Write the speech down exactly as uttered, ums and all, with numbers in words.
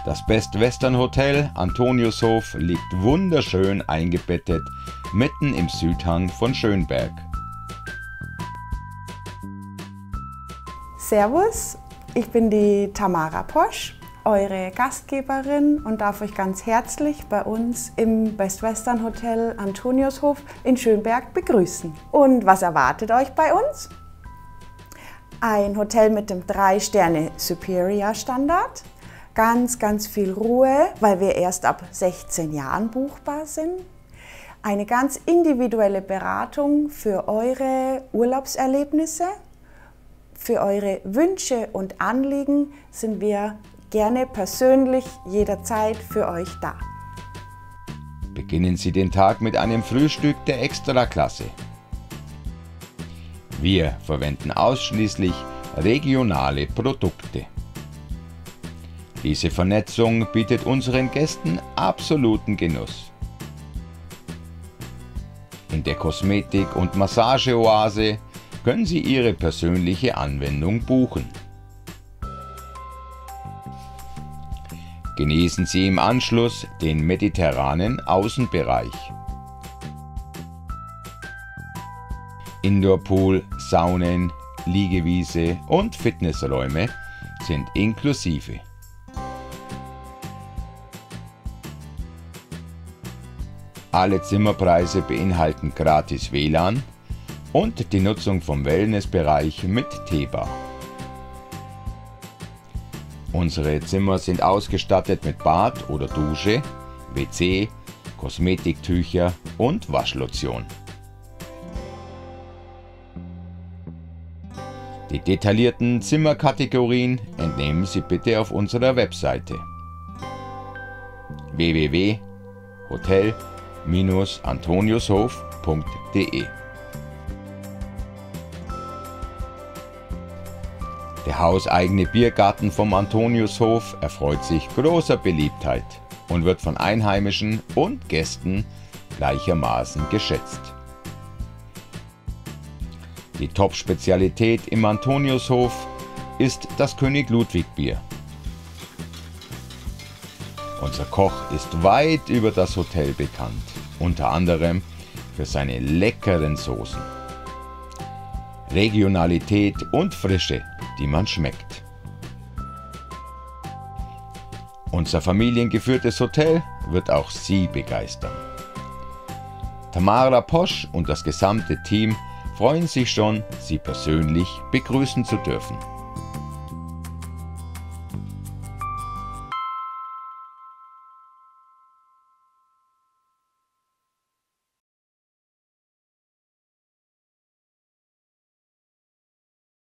Das Best Western Hotel Antoniushof liegt wunderschön eingebettet mitten im Südhang von Schönberg. Servus, ich bin die Tamara Posch, eure Gastgeberin und darf euch ganz herzlich bei uns im Best Western Hotel Antoniushof in Schönberg begrüßen. Und was erwartet euch bei uns? Ein Hotel mit dem drei Sterne Superior Standard, ganz, ganz viel Ruhe, weil wir erst ab sechzehn Jahren buchbar sind. Eine ganz individuelle Beratung für eure Urlaubserlebnisse. Für eure Wünsche und Anliegen sind wir gerne persönlich jederzeit für euch da. Beginnen Sie den Tag mit einem Frühstück der Extraklasse. Wir verwenden ausschließlich regionale Produkte. Diese Vernetzung bietet unseren Gästen absoluten Genuss. In der Kosmetik- und Massageoase können Sie Ihre persönliche Anwendung buchen. Genießen Sie im Anschluss den mediterranen Außenbereich. Indoorpool, Saunen, Liegewiese und Fitnessräume sind inklusive. Alle Zimmerpreise beinhalten gratis W L A N und die Nutzung vom Wellnessbereich mit Teebar. Unsere Zimmer sind ausgestattet mit Bad oder Dusche, W C, Kosmetiktücher und Waschlotion. Die detaillierten Zimmerkategorien entnehmen Sie bitte auf unserer Webseite w w w punkt hotel Bindestrich antoniushof punkt de. Der hauseigene Biergarten vom Antoniushof erfreut sich großer Beliebtheit und wird von Einheimischen und Gästen gleichermaßen geschätzt. Die Top-Spezialität im Antoniushof ist das König Ludwig Bier. Unser Koch ist weit über das Hotel bekannt, unter anderem für seine leckeren Soßen. Regionalität und Frische, die man schmeckt. Unser familiengeführtes Hotel wird auch Sie begeistern. Tamara Posch und das gesamte Team freuen sich schon, Sie persönlich begrüßen zu dürfen.